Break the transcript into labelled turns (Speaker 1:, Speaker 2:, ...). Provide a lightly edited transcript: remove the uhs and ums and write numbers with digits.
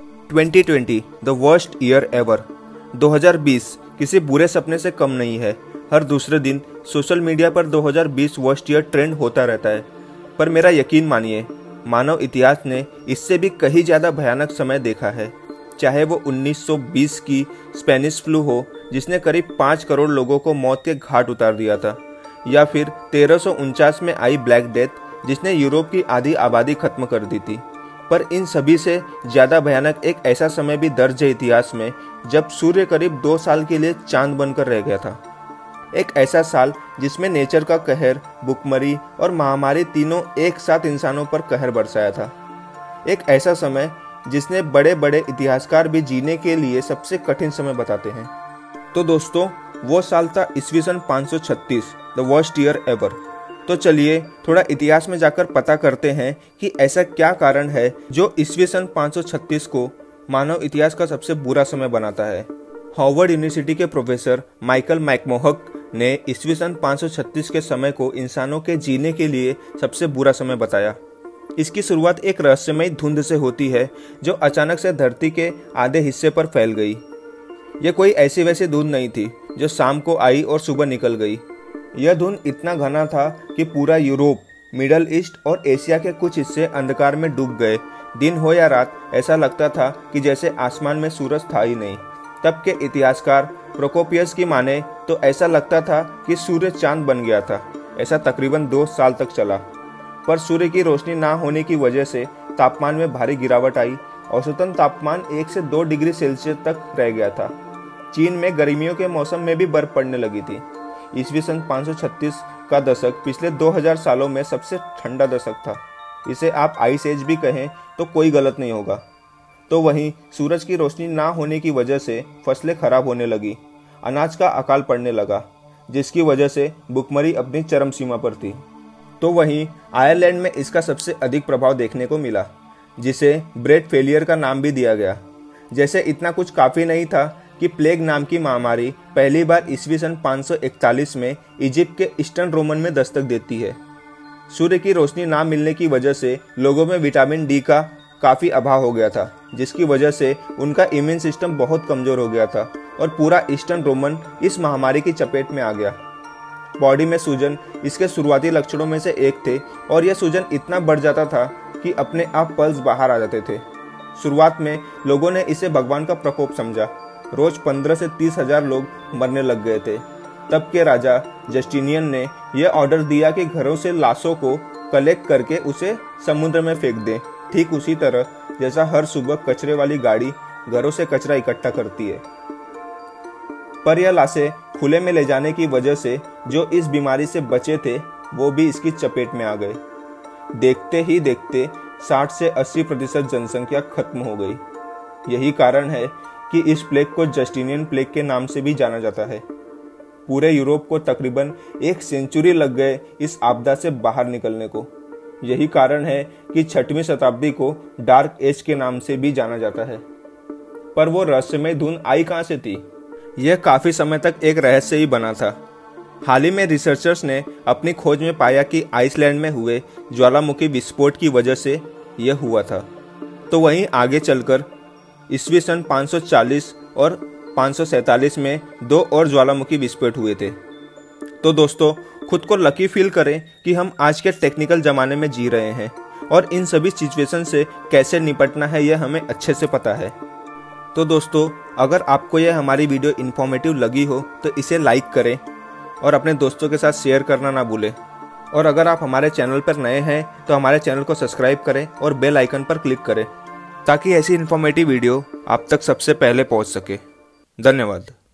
Speaker 1: 2020 the worst year ever. 2020 किसी बुरे सपने से कम नहीं है। हर दूसरे दिन सोशल मीडिया पर 2020 वर्स्ट ईयर ट्रेंड होता रहता है, पर मेरा यकीन मानिए, मानव इतिहास ने इससे भी कहीं ज़्यादा भयानक समय देखा है। चाहे वो 1920 की स्पेनिश फ्लू हो जिसने करीब 5 करोड़ लोगों को मौत के घाट उतार दिया था, या फिर 1349 में आई ब्लैक डेथ जिसने यूरोप की आधी आबादी खत्म कर दी थी। पर इन सभी से ज़्यादा भयानक एक ऐसा समय भी दर्ज है इतिहास में जब सूर्य करीब 2 साल के लिए चांद बनकर रह गया था। एक ऐसा साल जिसमें नेचर का कहर, भुखमरी और महामारी तीनों एक साथ इंसानों पर कहर बरसाया था। एक ऐसा समय जिसने बड़े बड़े इतिहासकार भी जीने के लिए सबसे कठिन समय बताते हैं। तो दोस्तों, वो साल था ईस्वी सन 536, द वर्स्ट ईयर एवर। तो चलिए थोड़ा इतिहास में जाकर पता करते हैं कि ऐसा क्या कारण है जो ईस्वी सन 536 को मानव इतिहास का सबसे बुरा समय बनाता है। हार्वर्ड यूनिवर्सिटी के प्रोफेसर माइकल मैकमोहक ने ईस्वी सन 536 के समय को इंसानों के जीने के लिए सबसे बुरा समय बताया। इसकी शुरुआत एक रहस्यमयी धुंध से होती है जो अचानक से धरती के आधे हिस्से पर फैल गई। यह कोई ऐसी वैसी धुंध नहीं थी जो शाम को आई और सुबह निकल गई। यह धुंध इतना घना था कि पूरा यूरोप, मिडल ईस्ट और एशिया के कुछ हिस्से अंधकार में डूब गए। दिन हो या रात, ऐसा लगता था कि जैसे आसमान में सूरज था ही नहीं। तब के इतिहासकार प्रोकोपियस की माने तो ऐसा लगता था कि सूर्य चांद बन गया था। ऐसा तकरीबन 2 साल तक चला, पर सूर्य की रोशनी ना होने की वजह से तापमान में भारी गिरावट आई। औसतन तापमान 1 से 2 डिग्री सेल्सियस तक रह गया था। चीन में गर्मियों के मौसम में भी बर्फ पड़ने लगी थी। ईस्वी सन 536 का दशक पिछले 2000 सालों में सबसे ठंडा दशक था। इसे आप आइस एज भी कहें तो कोई गलत नहीं होगा। तो वहीं सूरज की रोशनी ना होने की वजह से फसलें खराब होने लगी, अनाज का अकाल पड़ने लगा, जिसकी वजह से भुखमरी अपनी चरम सीमा पर थी। तो वहीं आयरलैंड में इसका सबसे अधिक प्रभाव देखने को मिला, जिसे ब्रेड फेलियर का नाम भी दिया गया। जैसे इतना कुछ काफ़ी नहीं था कि प्लेग नाम की महामारी पहली बार ईस्वी सन 541 में इजिप्ट के ईस्टर्न रोमन में दस्तक देती है। सूर्य की रोशनी ना मिलने की वजह से लोगों में विटामिन डी का काफ़ी अभाव हो गया था, जिसकी वजह से उनका इम्यून सिस्टम बहुत कमज़ोर हो गया था और पूरा ईस्टर्न रोमन इस महामारी की चपेट में आ गया। बॉडी में सूजन इसके शुरुआती लक्षणों में से एक थे और यह सूजन इतना बढ़ जाता था कि अपने आप पल्स बाहर आ जाते थे। शुरुआत में लोगों ने इसे भगवान का प्रकोप समझा। रोज 15 से 30 हजार लोग मरने लग गए थे। तब के राजा जस्टिनियन ने यह ऑर्डर दिया कि घरों से लाशों को कलेक्ट करके उसे समुद्र में फेंक दें, ठीक उसी तरह जैसा हर सुबह कचरे वाली गाड़ी घरों से कचरा इकट्ठा करती है। पर यह लाशें खुले में ले जाने की वजह से जो इस बीमारी से बचे थे वो भी इसकी चपेट में आ गए। देखते ही देखते 60 से 80% जनसंख्या खत्म हो गई। यही कारण है कि इस प्लेग को जस्टिनियन प्लेग के नाम से भी जाना जाता है। पूरे यूरोप को तकरीबन 1 सेंचुरी लग गए इस आपदा से बाहर निकलने को। यही कारण है कि 6वीं शताब्दी को डार्क एज के नाम से भी जाना जाता है। पर वो रहस्यमय धुंध आई कहाँ से थी? यह काफ़ी समय तक एक रहस्य ही बना था। हाल ही में रिसर्चर्स ने अपनी खोज में पाया कि आइसलैंड में हुए ज्वालामुखी विस्फोट की वजह से यह हुआ था। तो वहीं आगे चलकर ईस्वी सन 540 और 547 में 2 और ज्वालामुखी विस्फोट हुए थे। तो दोस्तों, खुद को लकी फील करें कि हम आज के टेक्निकल ज़माने में जी रहे हैं और इन सभी सिचुएशन से कैसे निपटना है यह हमें अच्छे से पता है। तो दोस्तों, अगर आपको यह हमारी वीडियो इन्फॉर्मेटिव लगी हो तो इसे लाइक करें और अपने दोस्तों के साथ शेयर करना ना भूलें। और अगर आप हमारे चैनल पर नए हैं तो हमारे चैनल को सब्सक्राइब करें और बेल आइकन पर क्लिक करें ताकि ऐसी इन्फॉर्मेटिव वीडियो आप तक सबसे पहले पहुंच सके। धन्यवाद।